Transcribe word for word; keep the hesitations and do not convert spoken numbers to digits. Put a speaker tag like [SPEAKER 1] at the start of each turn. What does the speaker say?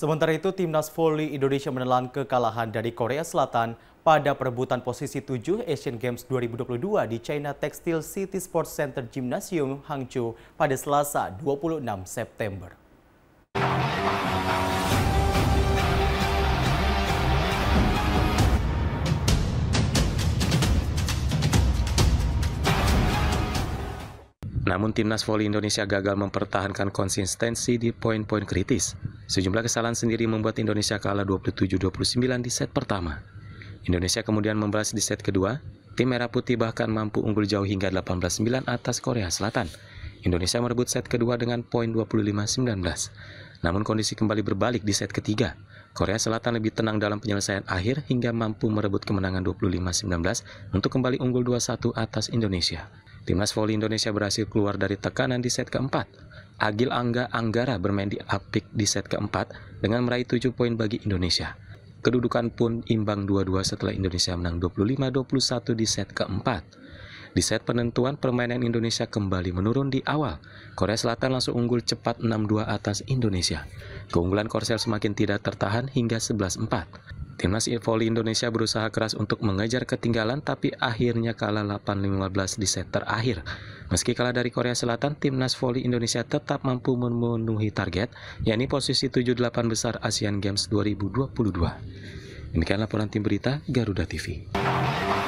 [SPEAKER 1] Sementara itu, Timnas Voli Indonesia menelan kekalahan dari Korea Selatan pada perebutan posisi tujuh Asian Games dua ribu dua puluh dua di China Textile City Sports Center Gymnasium Hangzhou pada Selasa dua puluh enam September.
[SPEAKER 2] Namun Timnas Voli Indonesia gagal mempertahankan konsistensi di poin-poin kritis. Sejumlah kesalahan sendiri membuat Indonesia kalah dua puluh tujuh dua puluh sembilan di set pertama. Indonesia kemudian membalas di set kedua. Tim Merah Putih bahkan mampu unggul jauh hingga delapan belas sembilan atas Korea Selatan. Indonesia merebut set kedua dengan poin dua puluh lima sembilan belas. Namun kondisi kembali berbalik di set ketiga. Korea Selatan lebih tenang dalam penyelesaian akhir hingga mampu merebut kemenangan dua puluh lima sembilan belas untuk kembali unggul dua satu atas Indonesia. Timnas Voli Indonesia berhasil keluar dari tekanan di set keempat. Agil Angga Anggara bermain di apik di set keempat dengan meraih tujuh poin bagi Indonesia. Kedudukan pun imbang dua dua setelah Indonesia menang dua puluh lima dua puluh satu di set keempat. Di set penentuan, permainan Indonesia kembali menurun di awal. Korea Selatan langsung unggul cepat enam dua atas Indonesia. Keunggulan Korsel semakin tidak tertahan hingga sebelas empat. Timnas Voli Indonesia berusaha keras untuk mengejar ketinggalan tapi akhirnya kalah delapan lima belas di set terakhir. Meski kalah dari Korea Selatan, Timnas Voli Indonesia tetap mampu memenuhi target, yakni posisi tujuh delapan besar Asian Games dua ribu dua puluh dua. Demikian laporan tim berita Garuda T V.